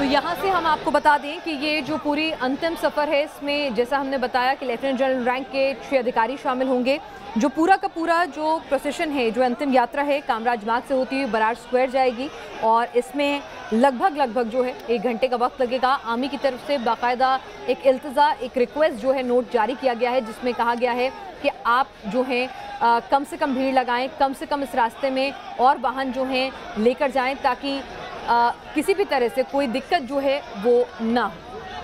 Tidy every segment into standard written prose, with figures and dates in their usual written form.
यहाँ से हम आपको बता दें कि ये जो पूरी अंतिम सफ़र है इसमें जैसा हमने बताया कि लेफ्टिनेंट जनरल रैंक के 6 अधिकारी शामिल होंगे। जो पूरा का पूरा जो प्रोसेशन है, जो अंतिम यात्रा है, कामराज बाग से होती हुई बराड़ स्क्वायर जाएगी और इसमें लगभग जो है 1 घंटे का वक्त लगेगा। आर्मी की तरफ से बाकायदा एक इल्तिजा, एक रिक्वेस्ट जो है नोट जारी किया गया है जिसमें कहा गया है कि आप जो हैं कम से कम भीड़ लगाएं, कम से कम इस रास्ते में और वाहन जो हैं लेकर जाएं ताकि किसी भी तरह से कोई दिक्कत जो है वो ना हो।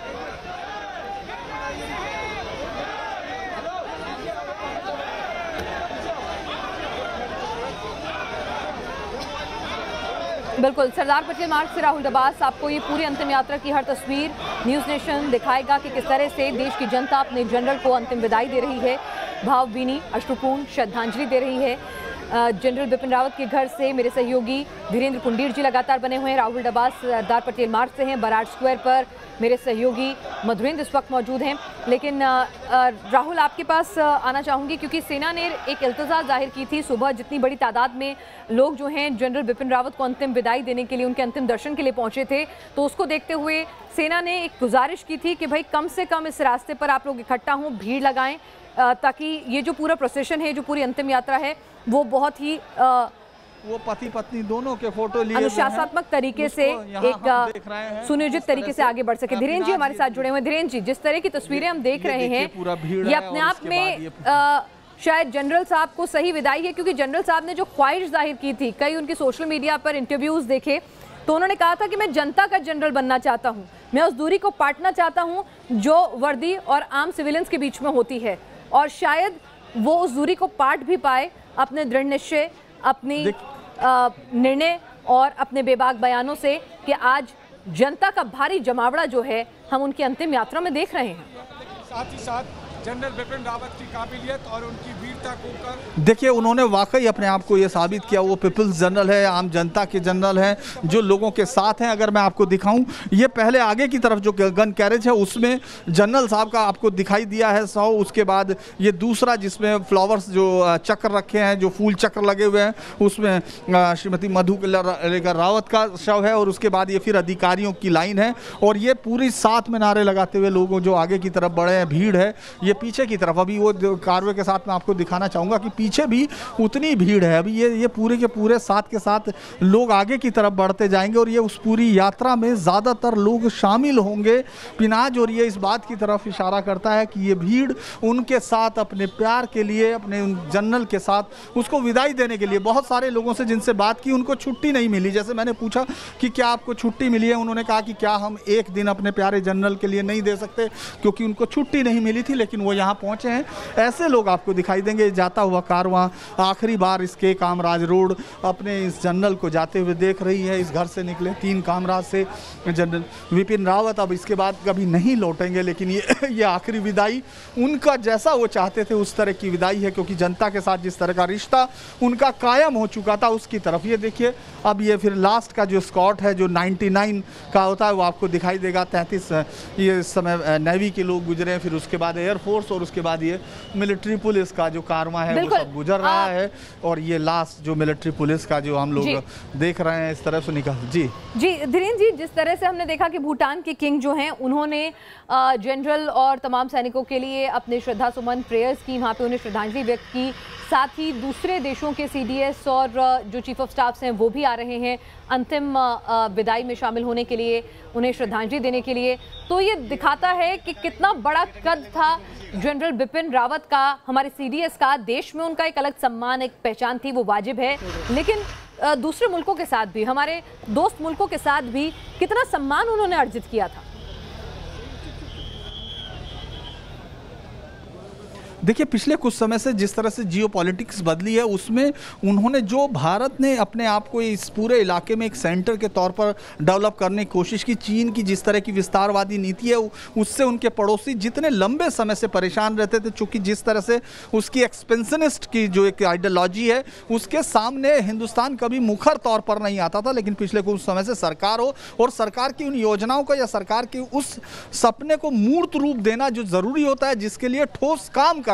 बिल्कुल, सरदार पटेल मार्ग से राहुल दबास आपको ये पूरी अंतिम यात्रा की हर तस्वीर न्यूज़ नेशन दिखाएगा कि किस तरह से देश की जनता अपने जनरल को अंतिम विदाई दे रही है, भावभीनी अश्रुपूर्ण श्रद्धांजलि दे रही है। जनरल बिपिन रावत के घर से मेरे सहयोगी धीरेन्द्र कुंडीर जी लगातार बने हुए हैं। राहुल दबास सरदार पटेल मार्ग से हैं, बराड़ स्क्वायर पर मेरे सहयोगी मधुरेंद्र इस वक्त मौजूद हैं। लेकिन राहुल, आपके पास आना चाहूँगी क्योंकि सेना ने एक इल्तिजा जाहिर की थी सुबह, जितनी बड़ी तादाद में लोग जो हैं जनरल बिपिन रावत को अंतिम विदाई देने के लिए, उनके अंतिम दर्शन के लिए पहुँचे थे, तो उसको देखते हुए सेना ने एक गुजारिश की थी कि भाई कम से कम इस रास्ते पर आप लोग इकट्ठा हों, भीड़ लगाएं ताकि ये जो पूरा प्रोसेशन है, जो पूरी अंतिम यात्रा है, वो बहुत ही वो पति पत्नी दोनों के फोटो लिए अनुशासनात्मक तरीके से एक सुनियोजित तरीके से आगे बढ़ सके। धीरेन्द्र जी हमारे साथ जुड़े हुए। धीरेन्द्र जी, जिस तरह की तस्वीरें हम देख रहे हैं, ये अपने आप में शायद जनरल साहब को सही विदाई है, क्योंकि जनरल साहब ने जो ख्वाहिश जाहिर की थी, कई उनके सोशल मीडिया पर इंटरव्यूज देखे तो उन्होंने कहा था कि मैं जनता का जनरल बनना चाहता हूँ, मैं उस दूरी को पाटना चाहता हूँ जो वर्दी और आम सिविलियंस के बीच में होती है, और शायद वो उस दूरी को पाट भी पाए अपने दृढ़ निश्चय, अपनी निर्णय और अपने बेबाक बयानों से कि आज जनता का भारी जमावड़ा जो है हम उनकी अंतिम यात्रा में देख रहे हैं। साथ ही साथ जनरल बिपिन रावत की काबिलियत और उनकी वीरता को देखिए, उन्होंने वाकई अपने आप को ये साबित किया, वो पीपल्स जनरल है, आम जनता के जनरल हैं, जो लोगों के साथ हैं। अगर मैं आपको दिखाऊं, ये पहले आगे की तरफ जो गन कैरेज है उसमें जनरल साहब का आपको दिखाई दिया है 100, उसके बाद ये दूसरा जिसमें फ्लावर्स जो चक्र रखे हैं, जो फूल चक्र लगे हुए हैं, उसमें श्रीमती मधु रावत का शव है, और उसके बाद ये फिर अधिकारियों की लाइन है, और ये पूरी साथ में नारे लगाते हुए लोगों जो आगे की तरफ बढ़े हैं, भीड़ है। ये पीछे की तरफ अभी वो कारवे के साथ मैं आपको दिखाना चाहूँगा कि पीछे भी उतनी भीड़ है। अभी ये पूरे के पूरे साथ के साथ लोग आगे की तरफ बढ़ते जाएंगे, और ये उस पूरी यात्रा में ज़्यादातर लोग शामिल होंगे। पिनाज और ये इस बात की तरफ इशारा करता है कि ये भीड़ उनके साथ अपने प्यार के लिए, अपने जनरल के साथ उसको विदाई देने के लिए। बहुत सारे लोगों से जिनसे बात की उनको छुट्टी नहीं मिली। जैसे मैंने पूछा कि क्या आपको छुट्टी मिली है, उन्होंने कहा कि क्या हम एक दिन अपने प्यारे जनरल के लिए नहीं दे सकते, क्योंकि उनको छुट्टी नहीं मिली थी, लेकिन वो यहाँ पहुंचे हैं। ऐसे लोग आपको दिखाई देंगे। जाता हुआ कारवां आखिरी बार इसके कामराज रोड अपने इस जनरल को जाते हुए देख रही है। इस घर से निकले 3 कामराज से जनरल विपिन रावत अब इसके बाद कभी नहीं लौटेंगे, लेकिन ये आखिरी विदाई उनका जैसा वो चाहते थे उस तरह की विदाई है, क्योंकि जनता के साथ जिस तरह का रिश्ता उनका कायम हो चुका था उसकी तरफ ये देखिए। अब ये फिर लास्ट का जो स्कॉट है जो 99 का होता है वो आपको दिखाई देगा। 33 ये इस समय नेवी के लोग गुजरे, फिर उसके बाद एयरफोर्स, और उसके बाद ये मिलिट्री पुलिस का जो कारवां है वो सब गुजर रहा है, और ये लास्ट जो मिलिट्री पुलिस का जो हम लोग देख रहे हैं इस तरह से निकल। जी धीरेन्द्र जी, जिस तरह से हमने देखा कि भूटान के किंग जो हैं उन्होंने जनरल और तमाम सैनिकों के लिए अपने श्रद्धा सुमन प्रेयर्स की, वहाँ पे उन्हें श्रद्धांजलि व्यक्त की। साथ ही दूसरे देशों के CDS और जो चीफ ऑफ स्टाफ्स हैं वो भी आ रहे हैं अंतिम विदाई में शामिल होने के लिए, उन्हें श्रद्धांजलि देने के लिए। तो ये दिखाता है कि कितना बड़ा कद था जनरल बिपिन रावत का, हमारे CDS का। देश में उनका एक अलग सम्मान, एक पहचान थी, वो वाजिब है, लेकिन दूसरे मुल्कों के साथ भी, हमारे दोस्त मुल्कों के साथ भी कितना सम्मान उन्होंने अर्जित किया था। देखिए, पिछले कुछ समय से जिस तरह से जियोपॉलिटिक्स बदली है उसमें उन्होंने जो भारत ने अपने आप को इस पूरे इलाके में एक सेंटर के तौर पर डेवलप करने की कोशिश की, चीन की जिस तरह की विस्तारवादी नीति है उससे उनके पड़ोसी जितने लंबे समय से परेशान रहते थे, चूँकि जिस तरह से उसकी एक्सपेंशनिस्ट की जो एक आइडियोलॉजी है उसके सामने हिंदुस्तान कभी मुखर तौर पर नहीं आता था। लेकिन पिछले कुछ समय से सरकार हो और सरकार की उन योजनाओं का या सरकार के उस सपने को मूर्त रूप देना जो ज़रूरी होता है, जिसके लिए ठोस काम करना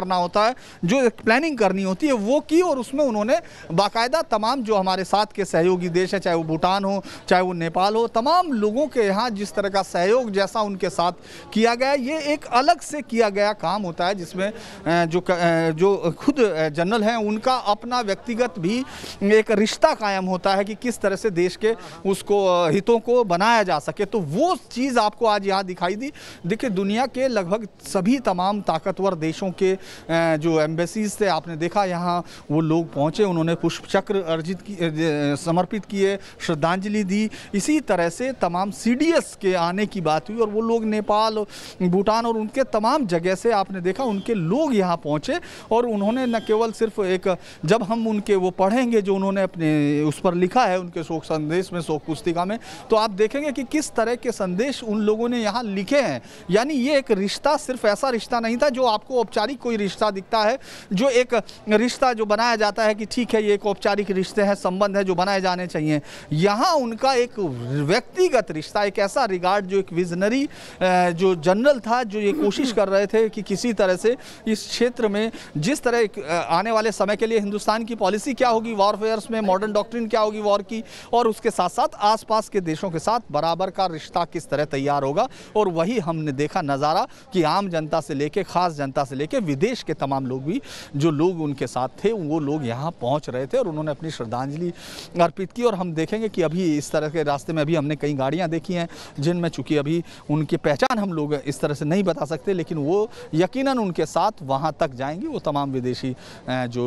करना होता है, जो एक प्लानिंग करनी होती है वो की, और उसमें उन्होंने बाकायदा तमाम जो हमारे साथ के सहयोगी देश है, चाहे वो भूटान हो चाहे वो नेपाल हो, तमाम लोगों के यहाँ जिस तरह का सहयोग जैसा उनके साथ किया गया, ये एक अलग से किया गया काम होता है, जिसमें जो खुद जनरल हैं उनका अपना व्यक्तिगत भी एक रिश्ता कायम होता है कि किस तरह से देश के उसको हितों को बनाया जा सके। तो वो चीज़ आपको आज यहाँ दिखाई दी। देखिए, दुनिया के लगभग सभी तमाम ताकतवर देशों के जो एम्बेसीज थे, आपने देखा यहाँ वो लोग पहुँचे, उन्होंने पुष्प चक्र समर्पित किए, श्रद्धांजलि दी। इसी तरह से तमाम CDS के आने की बात हुई, और वो लोग नेपाल, भूटान और उनके तमाम जगह से आपने देखा उनके लोग यहाँ पहुँचे, और उन्होंने न केवल सिर्फ एक, जब हम उनके वो पढ़ेंगे जो उन्होंने अपने उस पर लिखा है उनके शोक संदेश में, शोक पुस्तिका में, तो आप देखेंगे कि किस तरह के संदेश उन लोगों ने यहाँ लिखे हैं। यानी ये एक रिश्ता सिर्फ ऐसा रिश्ता नहीं था जो आपको औपचारिक कोई रिश्ता दिखता है, जो एक रिश्ता जो बनाया जाता है कि ठीक है ये एक औपचारिक रिश्ते हैं, संबंध है जो बनाए जाने चाहिए। यहाँ उनका एक व्यक्तिगत रिश्ता, एक ऐसा रिगार्ड, जो एक विजनरी जो जनरल था, जो ये कोशिश कर रहे थे कि किसी तरह से इस क्षेत्र में जिस तरह आने वाले समय के लिए हिंदुस्तान की पॉलिसी क्या होगी वॉरफेयर्स में, मॉडर्न डॉक्ट्रिन क्या होगी वॉर की, और उसके साथ साथ आसपास के देशों के साथ बराबर का रिश्ता किस तरह तैयार होगा। और वही हमने देखा नज़ारा कि आम जनता से लेके, खास जनता से लेके विदेश के तमाम लोग भी, जो लोग उनके साथ थे, वो लोग यहाँ पहुँच रहे थे और उन्होंने अपनी श्रद्धांजलि अर्पित की। और हम देखेंगे कि अभी इस तरह के रास्ते में अभी हमने कई गाड़ियाँ देखी हैं जिनमें चूँकि अभी उनकी पहचान हम लोग इस तरह से नहीं बता सकते, लेकिन वो यकीनन उनके साथ वहाँ तक जाएंगे। वो तमाम विदेशी जो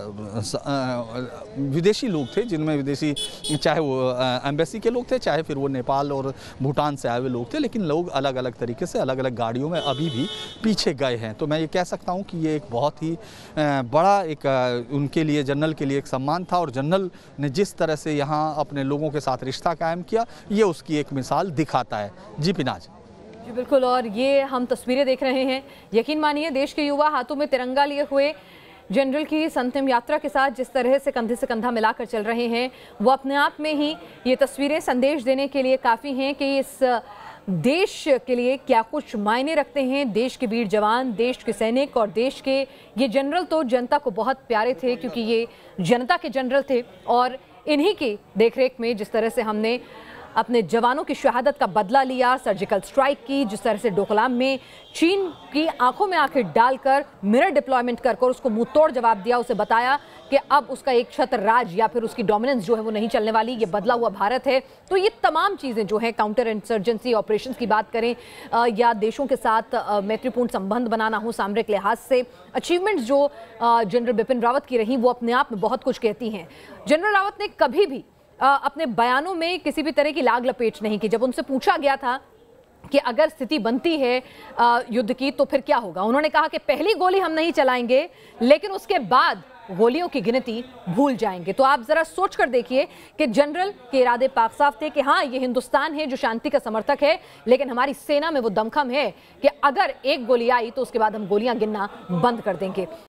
विदेशी लोग थे, जिनमें विदेशी चाहे वो एम्बेसी के लोग थे, चाहे फिर वो नेपाल और भूटान से आए हुए लोग थे, लेकिन लोग अलग अलग तरीके से अलग अलग गाड़ियों में अभी भी पीछे गए हैं। तो मैं ये कह सकता हूँ कि ये एक बहुत ही बड़ा एक उनके लिए, जनरल के लिए एक सम्मान था, और जनरल ने जिस तरह से यहाँ अपने लोगों के साथ रिश्ता कायम किया, ये उसकी एक मिसाल दिखाता है। जी पिनाज। जी बिल्कुल, और ये हम तस्वीरें देख रहे हैं, यकीन मानिए देश के युवा हाथों में तिरंगा लिए हुए जनरल की इस अंतिम यात्रा के साथ जिस तरह से कंधे से कंधा मिलाकर चल रहे हैं, वो अपने आप में ही ये तस्वीरें संदेश देने के लिए काफ़ी हैं कि इस देश के लिए क्या कुछ मायने रखते हैं देश के वीर जवान, देश के सैनिक, और देश के ये जनरल तो जनता को बहुत प्यारे थे, क्योंकि ये जनता के जनरल थे। और इन्हीं की देखरेख में जिस तरह से हमने अपने जवानों की शहादत का बदला लिया, सर्जिकल स्ट्राइक की, जिस तरह से डोकलाम में चीन की आंखों में आंखें डालकर मिरर डिप्लॉयमेंट कर उसको मुंह तोड़ जवाब दिया, उसे बताया कि अब उसका एक छत्र राज या फिर उसकी डोमिनेंस जो है वो नहीं चलने वाली, ये बदला हुआ भारत है। तो ये तमाम चीज़ें जो है, काउंटर इंसर्जेंसी ऑपरेशंस की बात करें या देशों के साथ मैत्रीपूर्ण संबंध बनाना हो सामरिक लिहाज से, अचीवमेंट्स जो जनरल बिपिन रावत की रही वो अपने आप में बहुत कुछ कहती हैं। जनरल रावत ने कभी भी अपने बयानों में किसी भी तरह की लाग लपेट नहीं की। जब उनसे पूछा गया था कि अगर स्थिति बनती है युद्ध की तो फिर क्या होगा, उन्होंने कहा कि पहली गोली हम नहीं चलाएंगे, लेकिन उसके बाद गोलियों की गिनती भूल जाएंगे। तो आप जरा सोच कर देखिए कि जनरल के इरादे पाक साफ थे कि हाँ, ये हिंदुस्तान है जो शांति का समर्थक है, लेकिन हमारी सेना में वो दमखम है कि अगर एक गोली आई तो उसके बाद हम गोलियां गिनना बंद कर देंगे।